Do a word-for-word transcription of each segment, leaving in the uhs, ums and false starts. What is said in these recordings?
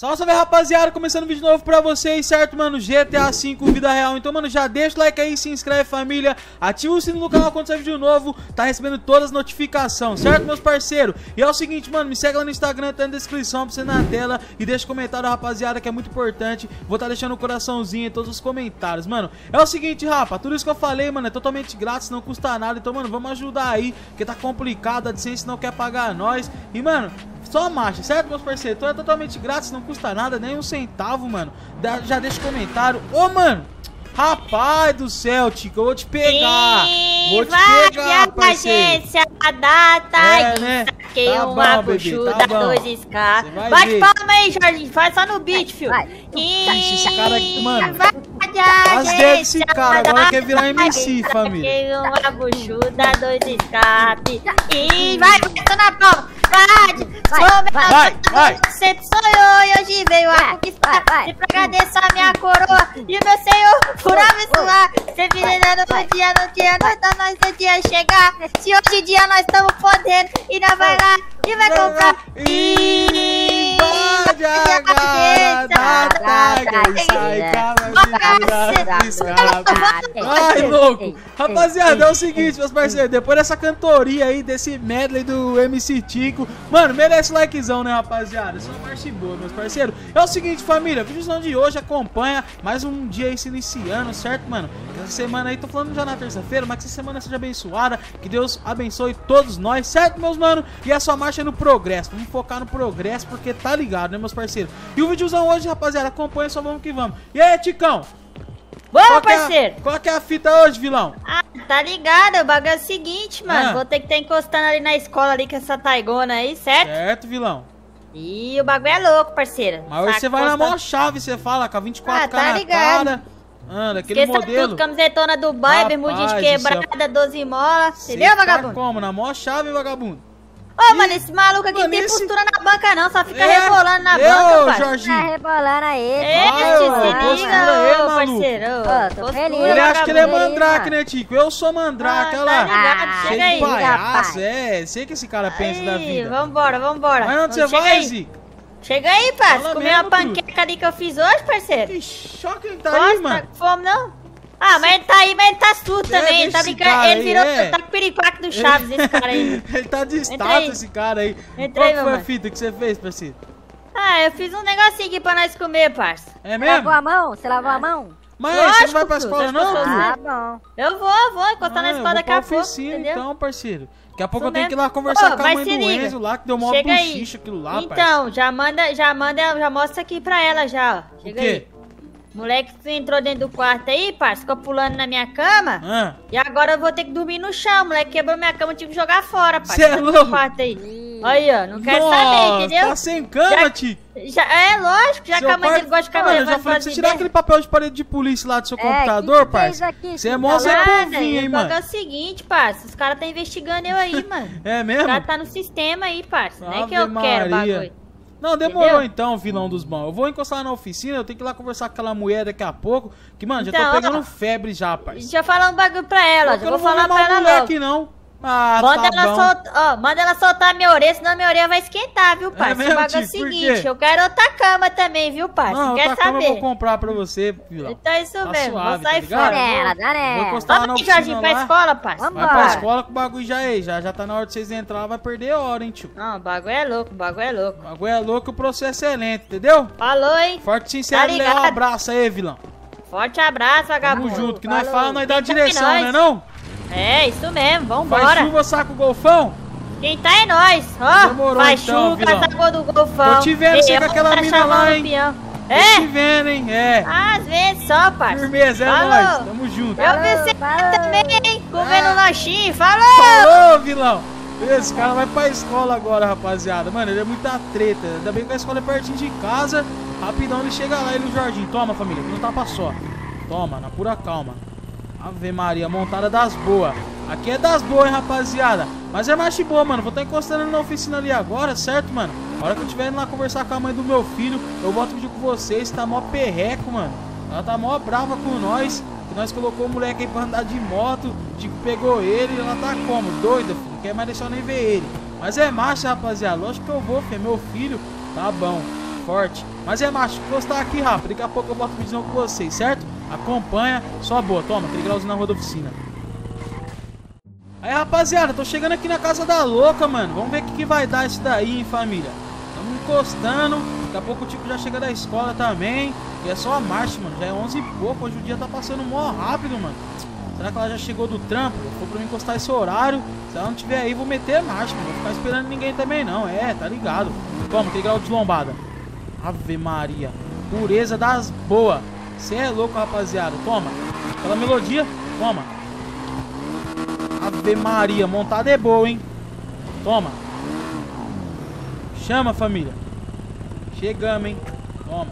Salve, salve, rapaziada, começando um vídeo novo pra vocês, certo, mano? G T A cinco, vida real. Então, mano, já deixa o like aí, se inscreve, família. Ativa o sininho no canal quando sair vídeo novo. Tá recebendo todas as notificações, certo, meus parceiros? E é o seguinte, mano, me segue lá no Instagram, tá na descrição pra você na tela. E deixa comentário, rapaziada, que é muito importante. Vou tá deixando o coraçãozinho em todos os comentários, mano. É o seguinte, rapa, tudo isso que eu falei, mano, é totalmente grátis, não custa nada. Então, mano, vamos ajudar aí, porque tá complicado, a AdSense não quer pagar nós. E, mano, só marcha, certo, meus parceiros? Então é totalmente grátis, não custa nada, nem um centavo, mano. Já deixa o comentário. Ô, mano, rapaz do céu, Tico, eu vou te pegar. Sim, vou te vai pegar, parceiro. A data É, né? que Tá uma bom, bebê, buchuda, tá bom. dois escapes. Você vai Bate ver. palma aí, Jorginho. Faz só no beat, filho. Vai. Esse cara aqui, mano. Vai, As dedos desse cara, agora quer virar M C, família. Que uma buchuda, dois escapes. E vai, vai, na palma. Vai, Vai, vai, vai. Sempre sonhou e hoje veio a conquistar. vai. Sempre agradeço a minha coroa e o meu senhor por abençoar. Sempre virando no dia, no dia, nós tá nós no dia chegar. Se hoje em dia nós estamos podendo e nós vai lá e vai comprar. E pode agora da taga e sai Ai, louco. Rapaziada, é o seguinte, meus parceiros. Depois dessa cantoria aí, desse medley do M C Tico, mano, merece likezão, né, rapaziada? Isso é uma marcha boa, meus parceiros. É o seguinte, família, o vídeo de hoje acompanha mais um dia aí se iniciando, certo, mano? Essa semana aí, tô falando já na terça-feira, mas que essa semana seja abençoada, que Deus abençoe todos nós, certo, meus mano? E a sua marcha é no progresso, vamos focar no progresso, porque tá ligado, né, meus parceiros? E o videozão hoje, rapaziada, acompanha, só vamos que vamos. E aí, Ticão? Boa, Qual que é a- parceiro. Qual que é a fita hoje, vilão? Ah, tá ligado, o bagulho é o seguinte, mano. Ah. Vou ter que estar encostando ali na escola ali com essa taigona aí, certo? Certo, vilão. E o bagulho é louco, parceiro. Mas hoje Tá você vai na encostando- maior chave, você fala, com a vinte e quatro K Ah, tá na ligado. cara. Anda, aquele Esqueça modelo. tudo, camisetona do banho, Rapaz bermudinha de do quebrada, doze molas. Cê Entendeu, tá vagabundo? como? Na maior chave, vagabundo. Ô, mano, esse maluco aqui mano, tem esse- postura na banca não, só fica É, rebolando na eu, banca, pai. Tá Jorginho. rebolando aí. É, Vai, se ô, liga, postura aí, ô, maluco. parceiro. ô, Ô, tô postura, feliz. Ele acha que ele é vagabundo. mandrake, né, Tico? Eu sou mandrake, Ah, olha lá. tá ligado, Ah, chega Cheio aí. de palhaço, rapaz. é. Sei que esse cara pensa da Aí, vida. vambora, vambora. Mas onde Então, você chega vai, aí. Zica? Chega aí, parceiro. Fala Comer mesmo, uma panqueca ali que eu fiz hoje, parceiro. Que choque ele tá aí, Gosta? mano. Tá com fome, não? Ah, mas ele tá aí, mas ele tá surdo É, também. Ele tá deixa esse brincando. cara Ele aí, virou. é. Tá com o piripaque do Chaves, esse cara aí. Ele tá de Entra status, aí. esse cara aí. Entra Qual aí, que meu foi a mano. fita que você fez, parceiro? Ah, eu fiz um negocinho aqui pra nós comer, parça. É Você mesmo? lavou a mão? Você lavou a mão? Mas você não Lógico, vai pra filho, escola você não, tá Tru? Ah, bom. Eu vou, vou encostar Ah, na eu escola vou daqui pra a pouco, oficina, entendeu? então, parceiro. Daqui a pouco Isso eu tenho que ir mesmo. lá conversar Ô, com a mas mãe se do liga. Enzo lá, que deu mó Chega aí. buchicha aquilo lá, parceiro. Então, já manda, já manda, já mostra aqui pra ela já, ó. O Chega quê? aí. Moleque, tu entrou dentro do quarto aí, parça, ficou pulando na minha cama. Ah, E agora eu vou ter que dormir no chão, moleque. Quebrou minha cama, eu tive que jogar fora, parça. Cê é Dentro do louco? quarto aí. Aí, ó, não quero nossa, saber, entendeu? tá sem cama, Já- Tico. Já, é lógico, já Seu que a mãe pai- dele gosta de ficar Mano, eu levando já falei pra pra você de tirar dentro. aquele papel de parede de polícia lá do seu É, computador, que que fez parça. aqui, Você é filho? mó Zé Nada, Povinho, hein, o mano. bagulho é o seguinte, parça. Os caras tá investigando eu aí, mano. É O mesmo? cara tá no sistema aí, parça. Não é que Ave eu quero o Maria. bagulho. Não, demorou Entendeu? então, vilão dos bons. Eu vou encostar lá na oficina, eu tenho que ir lá conversar com aquela mulher daqui a pouco. Que, mano, já Então, tô pegando ó, febre já, parça. Deixa eu falar um bagulho pra ela, ó. Já Eu vou não vou falar pra arrumar ela mulher logo. aqui, não. Ah, Manda tá ela, bom. soltar, ó, manda ela soltar a minha orelha, senão a minha orelha vai esquentar, viu, parça? mesmo, o bagulho é o tio? Por seguinte, quê? eu quero outra cama também, viu, parça? Não, Quer outra cama eu saber? vou comprar pra você, vilão. Então é isso Tá mesmo, suave, vou sair tá ligado? fora. Nela, dá Vou nela. encostar lá na Vamos aí, oficina Jorginho, pra lá. escola, parça. Vamos Vai pra Bora. escola que o bagulho já é, já, já tá na hora de vocês entrar, vai perder hora, hein, tio. Não, o bagulho é louco, o bagulho é louco. O bagulho é louco, o processo é lento, entendeu? Falou, hein? Forte, sincero, Tá leal, ligado. abraço aí, vilão. Forte abraço, Tamo vagabundo. junto, que nós Falou. fala, nós dá Quem tá direção, em né nós? não? É, isso mesmo, Faz vambora. chuva, saca o golfão. Quem tá é nós, ó. Demorou, Faz então, chuva, vilão. sacou do golfão. Tô te vendo, você Ei, com aquela tá mina chamando lá, o hein? peão. Tô É? te vendo, hein? É. Às vezes só, parça. Firmeza, é Falou. nóis. Tamo junto. Eu vi você Falou. também, hein? Comendo É. lanchinho, falou! Falou, vilão. Esse cara vai pra escola agora, rapaziada. Mano, ele é muita treta. Ainda bem que a escola é pertinho de casa. Rapidão ele chega lá, ele e o Jorginho. Toma, família, que não tapa só. Toma, na pura calma. Ave Maria, montada das boas. Aqui é das boas, hein, rapaziada. Mas é marcha boa, mano. Vou estar encostando na oficina ali agora, certo, mano? A hora que eu estiver indo lá conversar com a mãe do meu filho, eu boto vídeo com vocês. Tá mó perreco, mano. Ela tá mó brava com nós. Que nós colocou o moleque aí pra andar de moto. Tipo, pegou ele e ela tá como? Doida, filho. Não quer mais deixar eu nem ver ele. Mas é marcha, rapaziada. Lógico que eu vou, filho. É meu filho. Tá bom. forte. Mas é macho, vou gostar aqui, rapaz. Daqui a pouco eu boto o vídeo com vocês, certo? Acompanha, só boa. Toma, aquele grauzinho na rua da oficina. Aí, rapaziada, tô chegando aqui na casa da louca, mano. Vamos ver o que, que vai dar isso daí, hein, família. Estamos encostando. Daqui a pouco o Tico já chega da escola também. E é só a marcha, mano. Já é onze e pouco. Hoje o dia tá passando mó rápido, mano. Será que ela já chegou do trampo? Foi pra mim encostar esse horário. Se ela não tiver aí, vou meter marcha, mano. Vou ficar esperando ninguém também, não. É, tá ligado. Toma, tem grau de lombada. Ave Maria. Pureza das boas. Você é louco, rapaziada. Toma. Aquela melodia. Toma. Ave Maria. Montada é boa, hein. Toma. Chama, família. Chegamos, hein. Toma.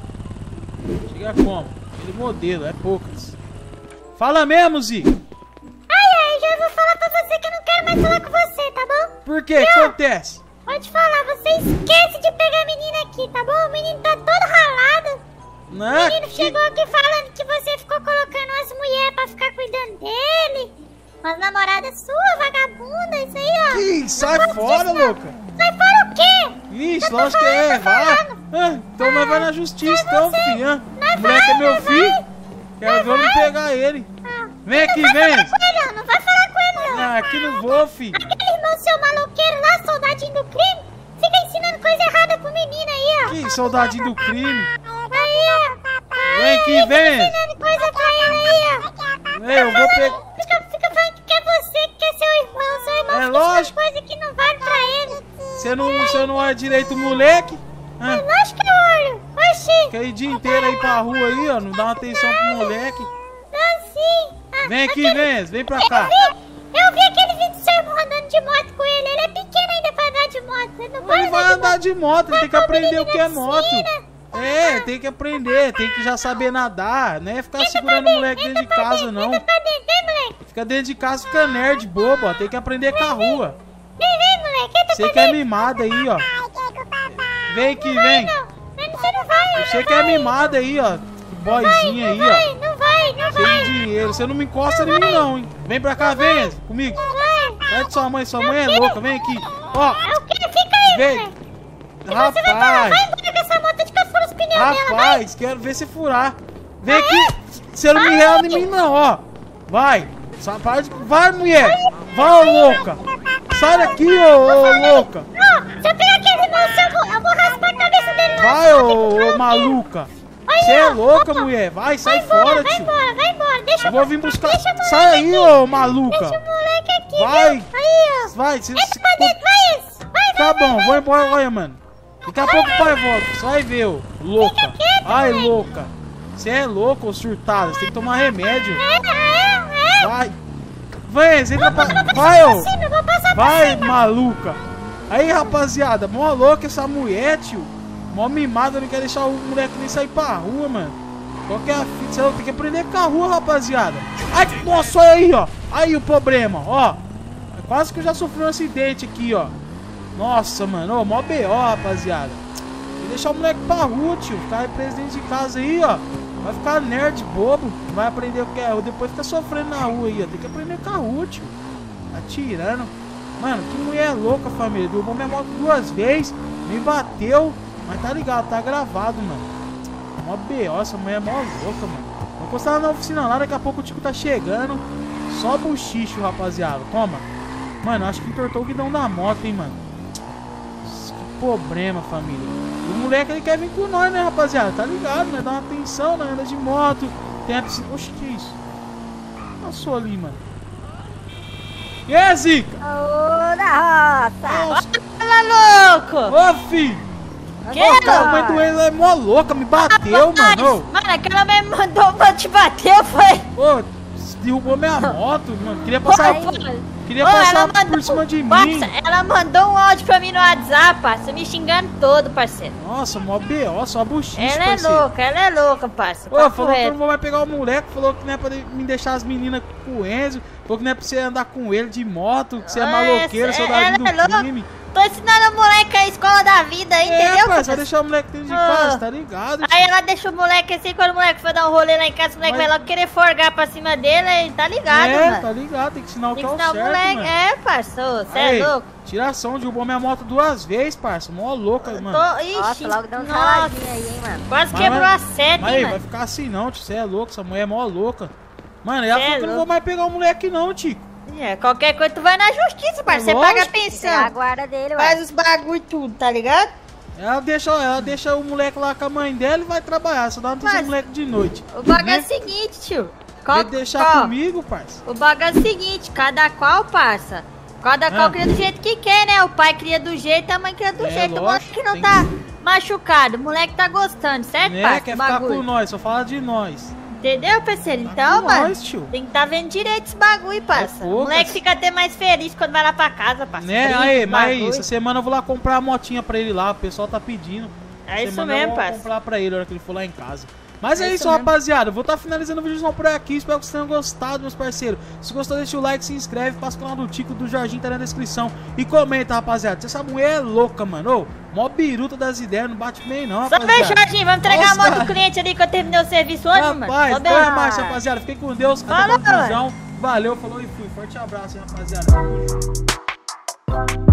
Chega como? Aquele modelo. É poucas. Fala mesmo, Zica. Ai, ai, já vou falar pra você que eu não quero mais falar com você, tá bom? Por quê? O que acontece? Vou te falar, você esquece de pegar a menina aqui, tá bom? O menino tá todo ralado. Não, o menino que... chegou aqui falando que você ficou colocando umas mulheres pra ficar cuidando dele. Umas namoradas suas, vagabunda, isso aí, ó. Ih, sai fora, louca. Sai fora o quê? Ixi, lógico que é, vai. Ah, então nós vai na justiça, então, filho. O moleque é meu filho. Quero ver eu não pegar ele. Ah, vem aqui, não vai vem. falar com ele, não. Não vai falar com ele, não. Ah, aqui não vou, filho. Aquele irmão seu maloqueiro lá, soldadinho do crime, fica ensinando coisa errada pro menino aí, ó. Que soldadinho do crime. Aí, ó. Vem aqui, vem. Fica ensinando coisa pra ele aí, ó. Ei, eu vou pegar. Fica, fica falando que é você, que é seu irmão. Seu irmão É fica lógico. ensinando coisa que não vale pra ele. Você não, você não é direito moleque? Ah, É lógico que eu olho. Oxi. fica aí o dia inteiro aí pra rua aí, ó. Não dá uma atenção pro moleque. Não, sim. Ah, Vem aqui, aquele- vem, vem pra Eu cá. vi, eu vi aquele vídeo do seu irmão andando de moto com ele. Ele é pequeno ainda pra andar de moto. Ele não pode Ele vai andar de moto, ele tem que Vai aprender o pra que é menina moto. piscina. É, tem que aprender, tem que já saber nadar, não é ficar segurando o moleque dentro de casa, não. Entra pra dentro, vem, moleque. Fica dentro de casa, fica nerd, bobo, ó. Tem que aprender com a rua. Vem, vem, moleque. Entra Você pra que é dentro. mimado aí, ó. Vem aqui, vem. Não, não, você não vai. Você não que é vai. mimado aí, ó. Boyzinho aí, Não vai, ó. não vai, não Cheio vai. de dinheiro. Você não me encosta em mim, não, hein. Vem pra cá, vem, comigo. Não vai. Sai de sua mãe, sua mãe é louca, vem aqui. Ó, É o que? Fica aí, vem. moleque. Você vai, vai Rapaz, embora com essa moto de que fura os pneus dela, vai. rapaz, quero ver você furar. Vem aqui. Você não me enrela em mim, não, ó. Vai. Só para de... Vai, mulher. Vai, ô louca. Sai daqui, ô, ô louca. Não, se eu pegar aquele irmão seu, eu vou, eu vou raspar a cabeça dele lá. Vai, ô, ô maluca. Você é louca, mulher. Vai, sai Vai embora, fora, vai tio. embora, vai embora. Deixa Eu vou vir buscar. Deixa o moleque Sai aí, aqui. ô maluca. Deixa o moleque aqui, Vai. viu? Aí, ó. Vai, você... Entra pra dentro, vai isso. Vai, vai, Tá vai, bom, vai. vou embora, olha, mano. Daqui a pouco o pai volta. Você vai ver, ô. Louca. Ai, louca. Você é louca, ô surtada. Você tem que tomar remédio. É, é, é. Vai. Vai, entra pra... Vai, ô. Por cima, eu vou passar por Vai, cima. maluca. Aí, rapaziada, mó louca essa mulher, tio. Mó mimada, não quer deixar o moleque nem sair pra rua, mano. Qual que é a fita? Você tem que aprender com a rua, rapaziada. Ai, nossa, olha aí, ó. Aí o problema, ó. Quase que eu já sofri um acidente aqui, ó. Nossa, mano, ó, mó B O, rapaziada. Tem que deixar o moleque pra rua, tio. Ficar aí preso dentro de casa aí, ó. Vai ficar nerd, bobo. Não vai aprender o que é. Depois fica sofrendo na rua aí, ó. Tem que aprender com a rua, tio. Atirando. Mano, que mulher louca, família. Derrubou minha moto duas vezes. Me bateu. Mas tá ligado, tá gravado, mano. Mó B O, essa mulher é mó louca, mano. Vou encostar na oficina lá, daqui a pouco o Tico tá chegando. Só buchicho, rapaziada. Toma. Mano, acho que entortou o guidão da moto, hein, mano. Que problema, família. O moleque, ele quer vir com nós, né, rapaziada? Tá ligado, né? Dá uma atenção, né? Anda de moto. Tem a piscina... Oxe, que isso? Passou ali, mano. E aí, Zica? Ô, da roça. Nossa. Fala, louco. Ô, filho. Que, Ô, cara, a mano? mãe do ele é mó louca, me bateu, Mas, mano. Mano, aquela me mandou pra te bater, foi. Ô, derrubou minha moto, mano. Queria passar, Foi. queria Ô, passar ela por cima de mim. Parça, ela mandou um áudio pra mim no WhatsApp, parça, me xingando todo, parceiro. Nossa, mó B O, só buchicho, Ela é parceiro. louca, ela é louca, parça. Ô, Papo falou que reto. não vou mais pegar o moleque, falou que não é pra me deixar as meninas com o Enzo, falou que não é pra você andar com ele de moto, que você é Ah, maloqueiro, essa- soldadinho do ela é louca. crime. tô ensinando o moleque a escola da vida, É, entendeu? parça, vai deixar o moleque dentro de Ah. casa, tá ligado? Aí tio? ela deixa o moleque assim, quando o moleque for dar um rolê lá em casa, o moleque Mas- vai logo querer forgar pra cima dele, aí tá ligado, É, mano. tá ligado, tem que ensinar o Tem que que é o ensinar o certo, moleque. mano. É, parça, você Aí, é louco? tiração, derrubou minha moto duas vezes, parça. Mó louca, mano. Tô... Ixi, Nossa, logo deu um nossa, saladinho aí, hein, mano. quase Mas quebrou vai- a seta, Mas hein, aí, vai mano. ficar assim não, tio. Você é louco, essa mulher é mó louca. Mano, ela Cê é falou que eu não vou louco. mais pegar o moleque não, Tico. É, qualquer coisa tu vai na justiça, parça. Você lógico. paga a Pegar a pensão, guarda dele, faz ué. os bagulho e tudo, tá ligado? Ela deixa, ela deixa o moleque lá com a mãe dela e vai trabalhar. Só dá uma atenção Mas- o moleque de noite. O bagulho é Né? o seguinte, tio. Quer Qual, deixar qual? comigo, parça? O bagulho é o seguinte, cada qual, parça. Cada qual Ah. cria do jeito que quer, né? O pai cria do jeito, a mãe cria do É, jeito. O lógico, moleque não tem tá machucado, o moleque tá gostando, certo, Né? parça? Quer O ficar bagulho. com nós, só fala de nós. Entendeu, parceiro? Tá Então, com mano, nós, tio. tem que tá vendo direito esse bagulho, parça. É O poucas. moleque fica até mais feliz quando vai lá pra casa, parça. Né? Brinca, Aí, mas aí, bagulho. essa semana eu vou lá comprar a motinha pra ele lá. O pessoal tá pedindo. É isso Semana eu mesmo, vou parça. comprar pra ele na hora que ele for lá em casa. Mas é, É isso, isso mesmo. rapaziada. Eu vou estar finalizando o vídeo por aqui. Espero que vocês tenham gostado, meus parceiros. Se gostou, deixa o like, se inscreve, passa o canal do Tico, do Jorginho, tá na descrição. E comenta, rapaziada. Se essa mulher é louca, mano. Ô, mó biruta das ideias, não bate bem não, Só bem, rapaziada. Jorginho, vamos entregar a Nossa. moto do cliente ali que eu terminei o serviço hoje, mano. Rapaz, Só bem. até mais, rapaziada. Fiquem com Deus. Até a Falou, conclusão. Valeu, falou e fui. Forte abraço, hein, rapaziada. Tamo junto.